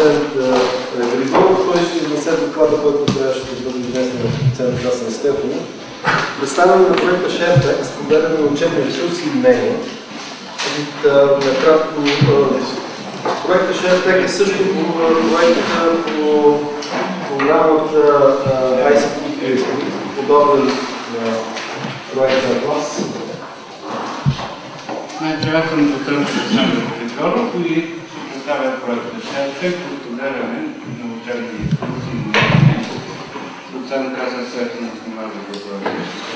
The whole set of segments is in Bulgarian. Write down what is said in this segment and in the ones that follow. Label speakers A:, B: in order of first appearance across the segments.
A: доцент Григоров. Той ще изнесе доклада, който трябваше да бъде изнесен от доцент Красен Стефанов. Представяне на проекта ShareText, споделяне на учебни ресурси и мнения. Накратко, проекта ShareText е също проекта по програмата ICT, подобен на проекта Atlas.
B: Аз съм доцент Александър Григоров и ще представя проекта ShareText по споделяне на учебни ресурси и мнения. Доцент Красен Стефанов не може да бъде.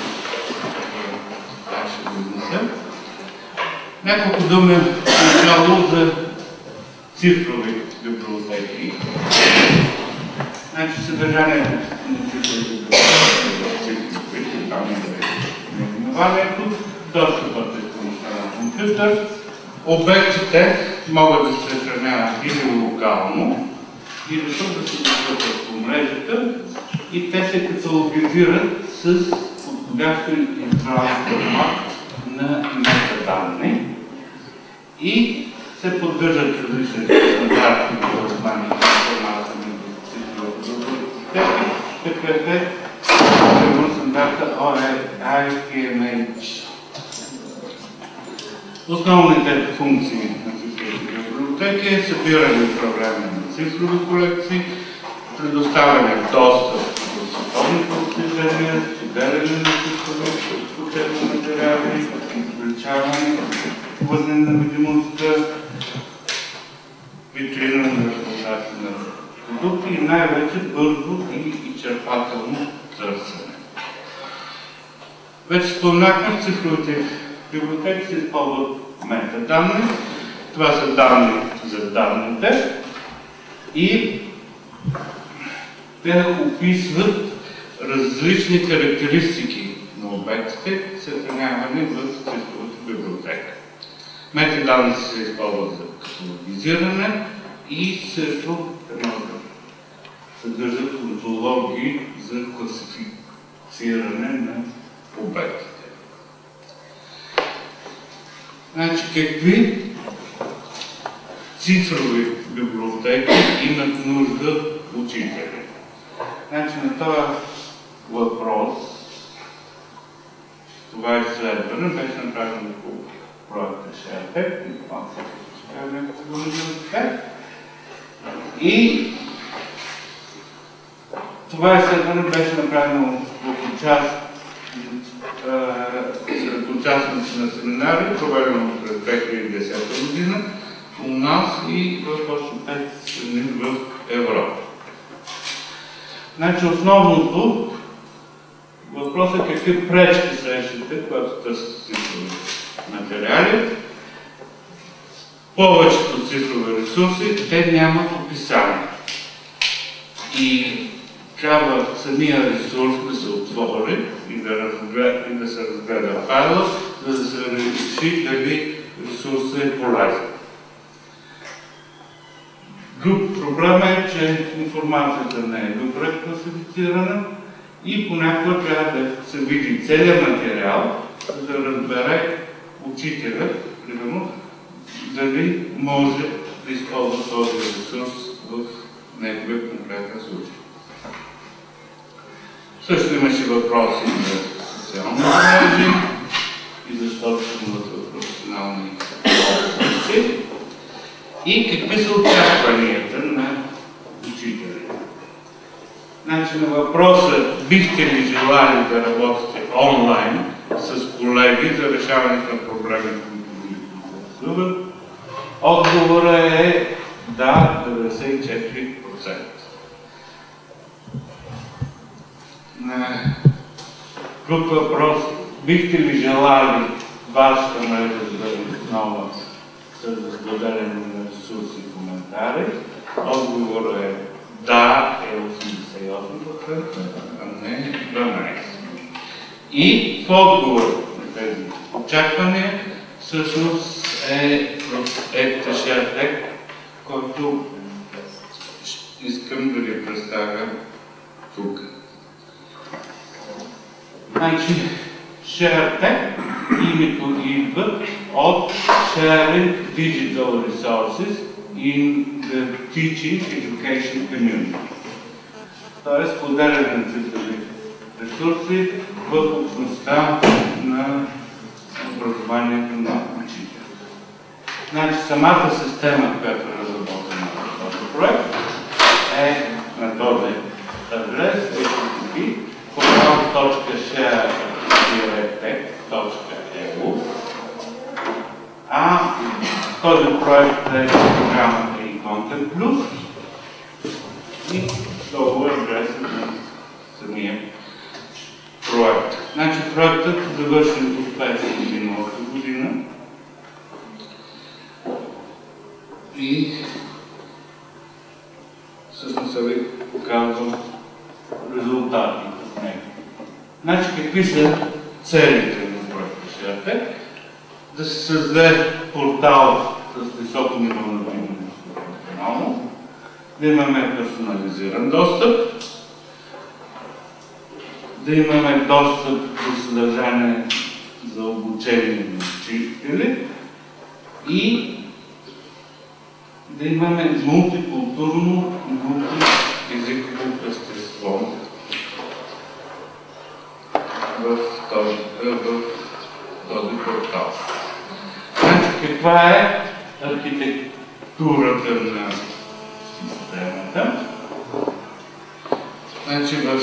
B: Аз ще го изнеса. Няколко думи начало за цифрови библиотеки. Значи съдържанието на цифрови библиотеки, там е наименованието, достъпът е на компютър, обектите могат да се съхраняват или локално, или да се достъпват по мрежата и те се каталогизират с подходящо интегрален формат на метаданни и се поддържат различни стандарти на основание на формата на цифровите библиотеки, какъв е стандарта IPMH. Основните функции на цифровите библиотеки е събиране и управление на цифрови колекции, предоставяне достъп до световни постижения, споделяне на цифрови учебни материали, увеличаване на видимостта, витрина на резултати на продукти и най-вече бързо и изчерпателно търсене. Вече споменахме, че цифровите библиотеки се използват метаданни. Това са данни за данните и те описват различни характеристики на обектите, съхранявани в цифровата библиотека. Метаданни се използват за каталогизиране и също съдържат онтологии за класифициране на обектите. Значи, какви цифрови библиотеки имат нужда учители? Значи, на този въпрос, това изследване беше направено по проекта ShareText, и това изследване беше направено в сред участници на семинари, проведено през 2010 година у нас и в още 5 страни в Европа. Значи основното въпрос е какви пречки срещате, когато търсите цифрови материали. Повечето цифрови ресурси, те нямат описание. И трябва самия ресурс да се отвори и да се разгледа файла, за да се реши дали ресурсът е полезен. Друг проблем е, че информацията не е добре класифицирана и понякога трябва да се види целият материал, за да разбере учителят, примерно, дали може да използва този ресурс в неговия конкретен случай. Също имаше въпроси за социални мрежи и защото имат в професионални области и какви са очакванията на учителите. Значи на въпроса бихте ли желали да работите онлайн с колеги за решаването на проблемите, които ви интересуват, отговорът е да, 94%. Друг въпрос, бихте ли желали вашата мрежа да бъде основа за споделяне на ресурси и коментари? Отговорът е да, е 88%, а не 12%. И в отговор на тези очаквания всъщност е проекта ShareText, който искам да ви представя тук. Значи, ShareText, името идва от Sharing Digital Resources in the teaching education community. Тоест, споделяне на цифрови ресурси в общността на образованието на учителя. Значи, самата система, която е разработена в този проект, е на този адрес, http portal.share.eu. А този проект е програмата и Content Plus и долу адресът на самия проект. Значи проектът е завършен успешно миналата година и всъщност се ви показвам резултати от него. Значи какви са целите на проекта ShareTech? Да се създаде портал с високо ниво на видимост професионално, да имаме персонализиран достъп, да имаме достъп до съдържание за обучение на учители и да имаме мултикултурно, мултиезиково естество в този портал. Значи, каква е архитектурата на системата? Значи, в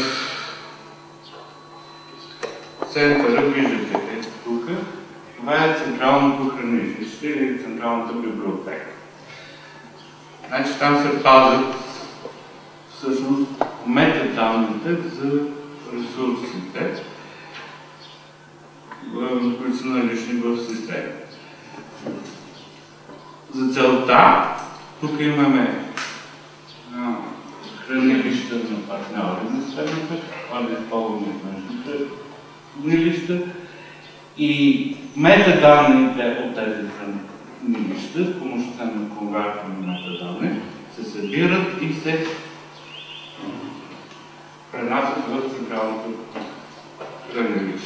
B: центъра, виждате тук, това е централното хранилище или централната библиотека. Значи, там се пазят всъщност метаданните за ресурсите, които са налични в системата. За целта, тук имаме хранилища на партньори на системата, това да използваме външните хранилища и метаданните от тези хранилища с помощта на конверторни метаданни се събират и се пренасят в централното хранилище.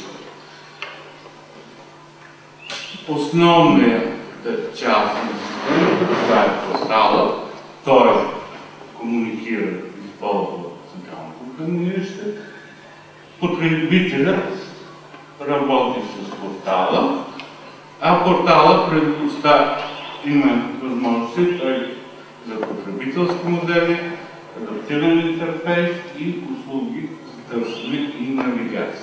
B: Основната част на системата, това е портала, той комуникира и използва централното хранилище. Потребителят работи с портала, а портала има възможности за потребителски модели, адаптивен интерфейс и услуги за търсене и навигация.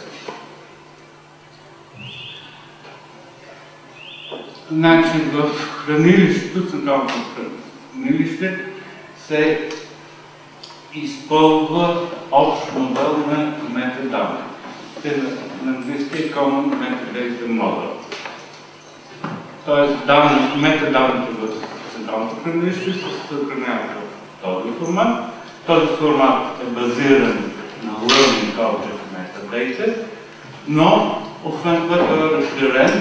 B: Значи в хранилището, централното хранилище, се използва общ модел на метаданни. Те на английски е Common Metadata Model. Тоест, метаданните в централното хранилище се съхраняват в този формат. Този формат е базиран на Learning Object Metadata, но освен това е разширен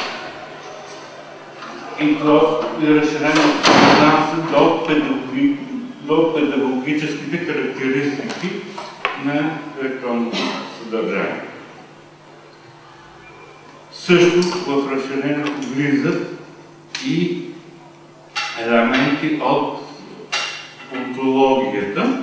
B: и то е разширено до педагогическите характеристики на електронното съдържание. Също в разширението влизат и елементи от онтологията.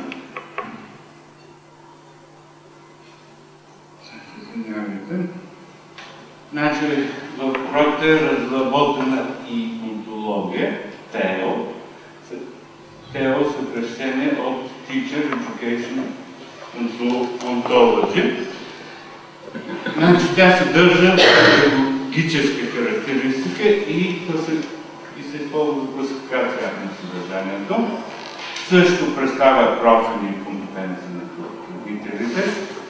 B: Значи, в проекта е разработена и онтология, ТЕО. ТЕО съкращение от Teacher Education Ontology. Значи, тя съдържа педагогическа характеристика и се използва за класификация на съдържанието. Също представя профили и компетенции на потребителите.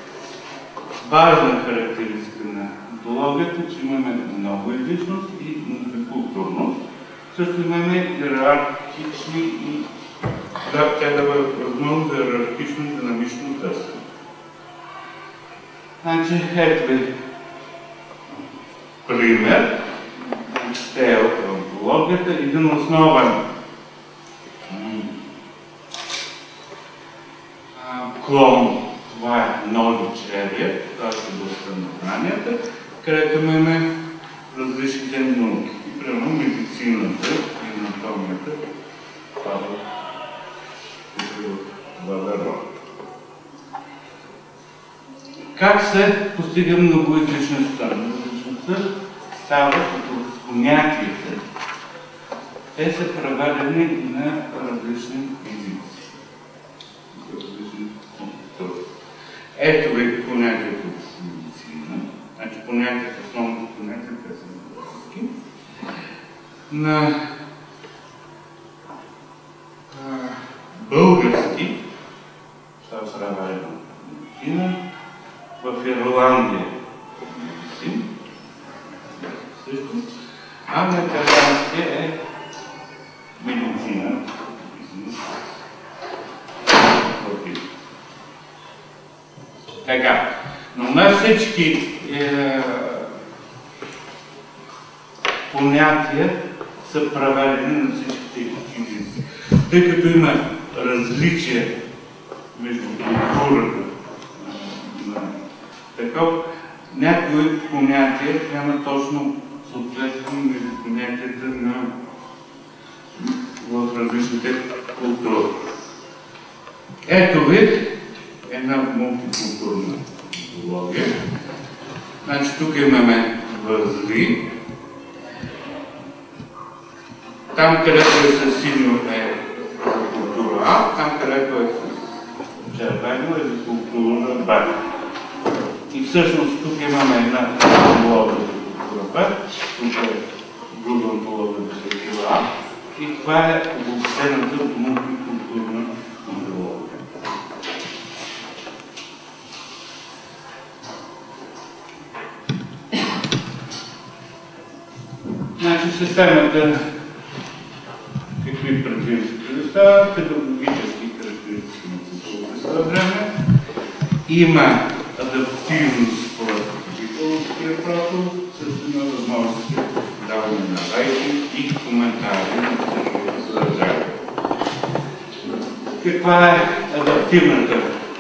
B: Важна характеристика на онтологията, че имаме многоезичност и многокултурност. Също имаме иерархични и тя дава възможност за иерархично и динамично търсене. Значи, ето ви пример. Те от онтологията. Един основен клон, това е knowledge area, това е областта на знанията, където имаме различните науки. Примерно медицината и анатомията, това въглерод. Как се постига многоезичността? Многоезичността става като понятията. Те са преведени на различни езици. Ето ви понятието медицина. Значи понятието, основното понятие, те са на български. На български става преведено медицина. В Ирландия медицин. Също. А на италиански е медицина. Така, но не всички понятия са преведени на всичките езици. Тъй като има различия между културата на такъв, някои понятия няма точно съответствие между понятията в различните култури. Ето ви една мултикултурна биология. Значи тук имаме възли. Там, където е със синьо е за култура А, там, където е с червено е за култура Б. И всъщност тук имаме една биология за култура Б, тук е друга биология за култура А. И това е обобщената мултикултурна биология. Значи системата какви предвидности предоставя, педагогически характеристики на цифровото време, има адаптивност според потребителския профил, също има възможности даване на лайки и коментари на цифровото съдържание. Каква е адаптивната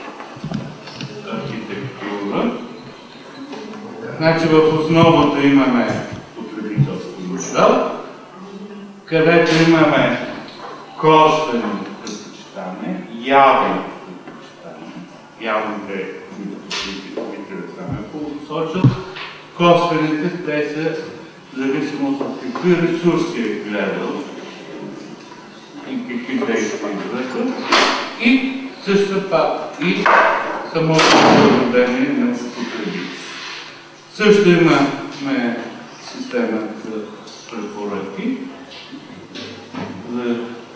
B: архитектура? Значи в основата имаме потребителски модел, където имаме косвени предпочитания, явни предпочитания, явните потребители саме посочил, косвените те са в зависимост от какви ресурси е гледал и какви действия извършват и също пак и самото поведение на потребители. Също имаме система за препоръки, за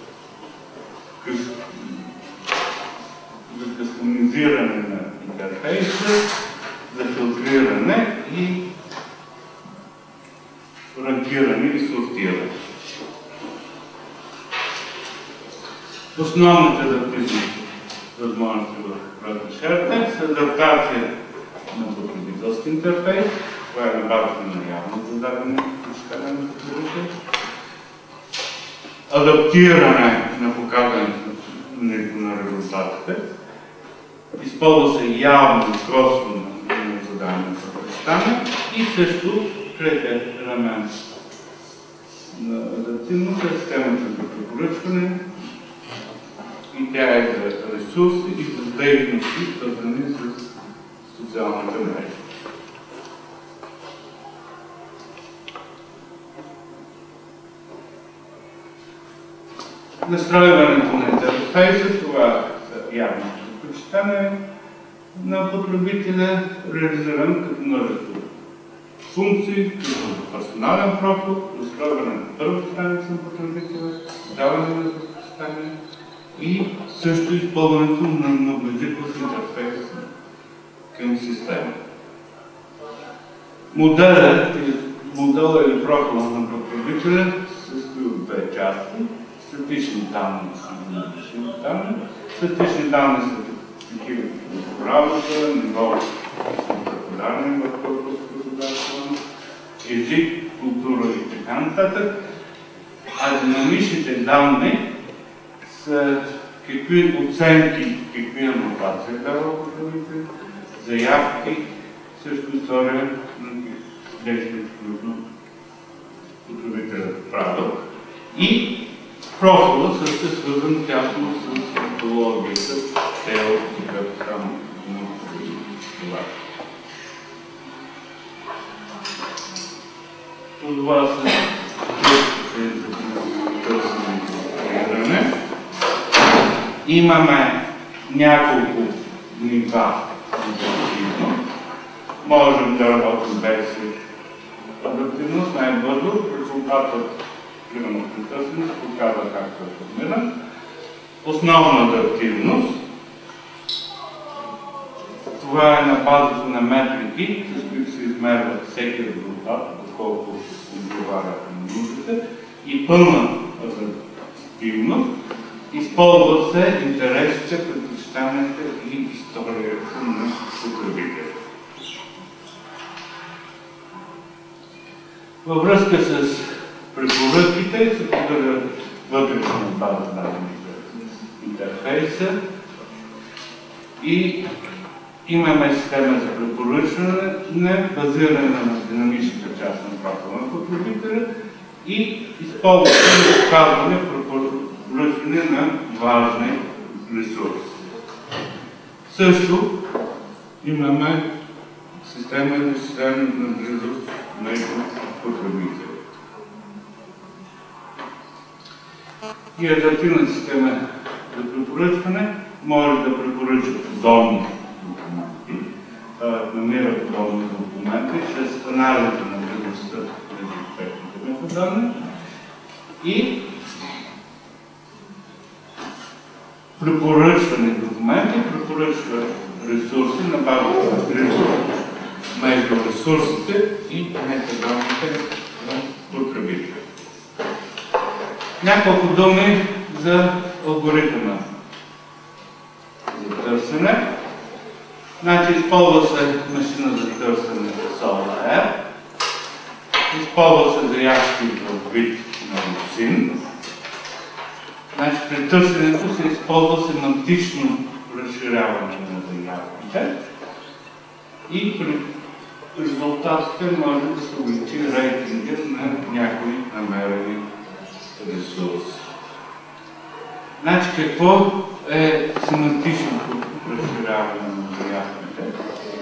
B: кастомизиране на интерфейса, за филтриране и ранкиране и сортиране. Основните адаптивни възможности в RapidShare са адаптация на потребителски интерфейс, това е на базата на явно задаване на потребител, адаптиране на показването на резултатите, използва се явно косвено задаване на предпочитания и също третият елемент на адаптивност е системата за препоръчване и тя е за ресурси и за дейности, свързани с социалната мрежа. Настройването на интерфейса, това са явни предпочитания на потребителя, реализиран като множество функции, като персонален профил, настройване на първа страница на потребителя, даване на предпочитания и също използването на многоезиков интерфейс към система. Моделът или профила на потребителя се състои от две части. Статични данни и динамични данни. Статични данни са такива като работа, ниво преподаване в преподавателно, език, култура и така нататък. А динамичните данни са какви оценки, какви анотации дава потребител, заявки, също история на действията, които потребителят правил. И профила също е свързан тясно с методологията това. Това са търсене. Имаме няколко нива адаптивно. Можем да работим без адаптивност, най-бързо. Резултатът, примерно при търсене, се показва как се формира. Основна адаптивност. Това е на базата на метрики, с които се измерва всеки резултат, доколко отговаря на нуждите. И пълна адаптивност. Използват се интересите, предпочитанията и историята на потребителя. Във връзка с препоръките се поддържа вътрешна база данни за интерфейса и имаме система за препоръчване, базирана на динамичната част на профила на потребителя и използване на изказване, препоръчване на важни ресурси. Също имаме система за изчисляване на близост между потребители. И адаптивна система за препоръчване може да препоръчва подобни документи, намира подобни документи чрез анализа на близостта между техните метаданни и препоръчване документи, препоръчва ресурси на базата на близост между ресурсите и метаданните на потребителя. Няколко думи за алгоритъма за търсене. Значи използва се машина за търсене SOLR, използва се заявки в вид на лосин. Значи при търсенето се използва семантично разширяване на заявките и при резултатите може да се увеличи рейтинга на някои намерени ресурси. Значи какво е семантичното разширяване на заявките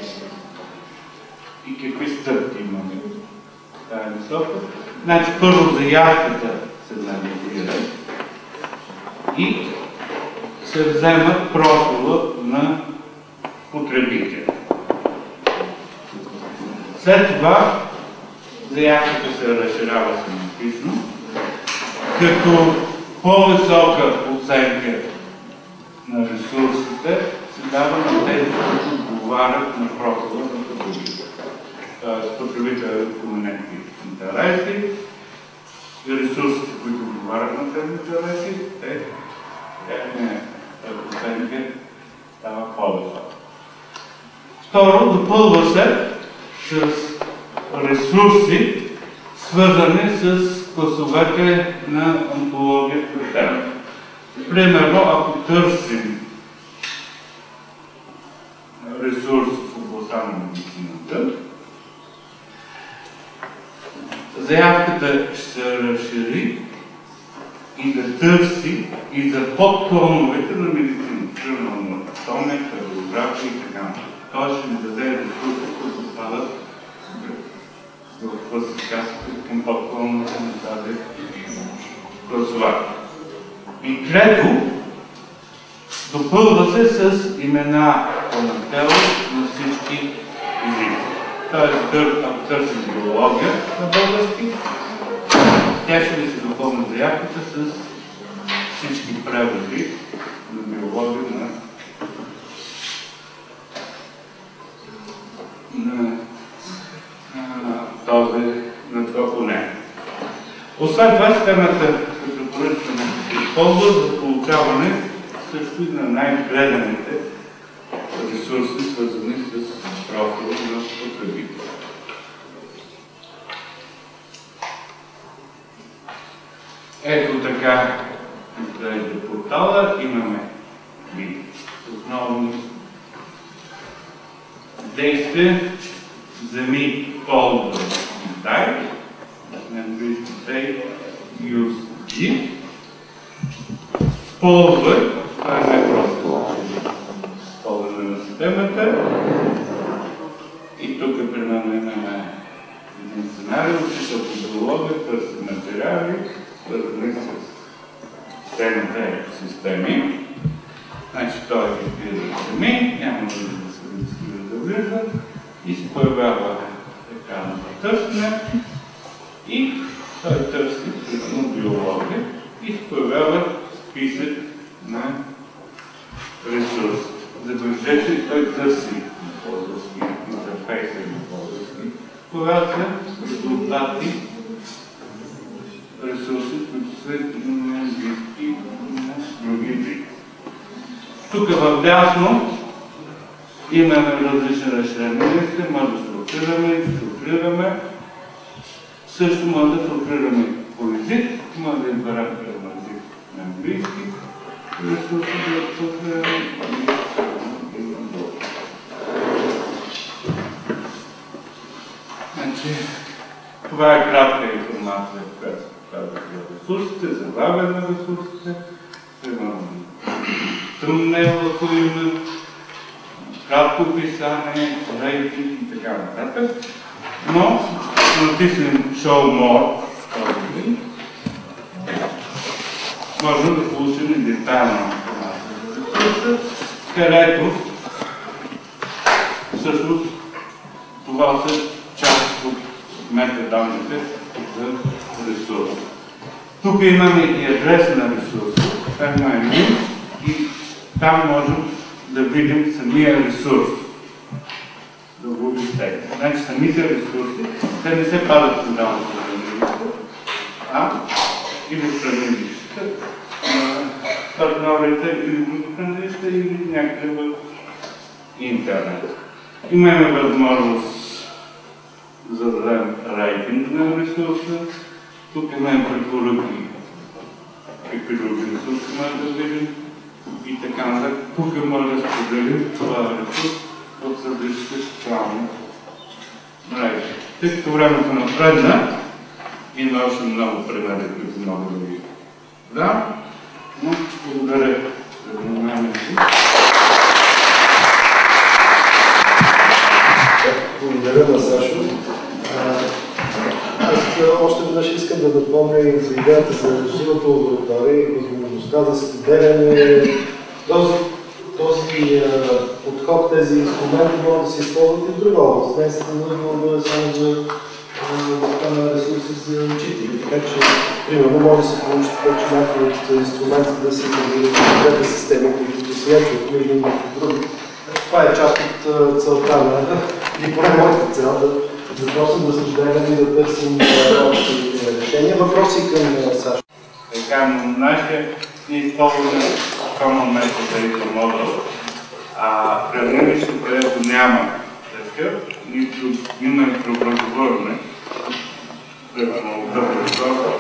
B: и какви стъпки имаме в тази насока? Значи първо заявката се анализира и се взема профила на потребителя. След това заявката се разширява семантично, като по-висока оценка на ресурсите се дава на тези, които отговарят на профила на потребителя. Тоест потребителя компонентни интереси и ресурсите, които отговарят на тези интереси, техния оценка става по-висока. Второ, допълва се с ресурси, свързани с класовете на онтологията. Примерно, ако търсим ресурси в областта на медицината, заявката ще се разшири и да търси и за подклоновете на медицината, примерно анатомия, кардиография и така. Той ще ни даде ресурси, които падат в класификацията към подклоновете на тази класова. И трето, допълва се с имена по тело на всички езици. Тоест, ако търсим биология на български, тя ще ви се допълни заявката с всички преводи на биология на това поне. Освен това, системата за препоръчване се използва за получаване също и на най-гледаните ресурси, свързани с профила на потребителя. Ето така изглежда портала. Имаме основни действия. Вземи, ползва и дай. На английски say, use, give. Ползвай, това е най-просто ползване на системата. примерно имаме един сценарий, учител по биология, търси материали, свързани с темата екосистеми. Значи той избира сами, няма нужда да се регистрира да влиза и се появява екрана за търсене и той търси примерно биология и се появява списък на ресурси. Забележете, той търси на български, интерфейса на български. Появяват се резултати, ресурси, които са на английски и на други езици. Тук в дясно имаме различни разширени листи, може да структурираме и филтрираме. Също може да филтрираме по език, може да изберем език на английски, ресурси да филтрираме и на друг. Значи, това е кратка информация, която се показва за ресурсите, заглавие на ресурсите, тъмнел, ако има, кратко описание, рейтинг и така нататък. Но, натиснем Show More, можем да получим и детайлна информация за ресурса, където всъщност това са част от метаданните за ресурс. Тук имаме и адрес на ресурса, това има линк и там можем да видим самия ресурс. Да го изтегнем. Значи самите ресурси, те не се падат в отделното хранилище, а или в хранилищата на партньорите или в хранилища или някъде в интернет. Имаме възможност за да дадем рейтинг на ресурса. Тук имаме препоръки, какви други ресурси може да видим и така нататък. Тук може да споделим това ресурс от различните социални мрежи. Тъй като времето напредна, има още много примери, които много да ви дам, но благодаря за вниманието.
A: Благодаря на Сашо. Аз още веднъж искам да напомня и за идеята за живата лаборатория и възможността за споделяне. Този подход, тези инструменти могат да се използват и в друга област. Не се нужно да е само за ресурси за учители. Така че, примерно, може да се получи повече някои от инструментите да се интегрират в двете системи, които да се ячват между други. Това е част от целта на или поне моята цел да започнем да съждаваме и да търсим общи решения. Въпроси към Сашо.
B: Така, нашия използване Common Method Data Model, хранилище, където няма такъв, нито има преобразуване, примерно от лаборатория.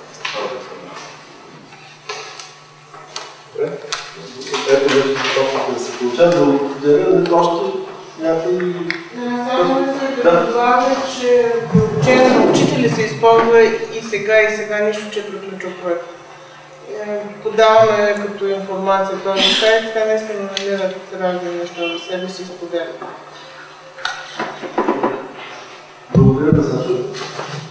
A: Ето вече започнахте да се получават. Благодаря още някои...
C: Само да добавя, че обучение на учители се използва и сега нищо, че приключва проект. Подаваме като информация този сайт, така наистина намират разни неща за себе си и споделят.
A: Благодаря за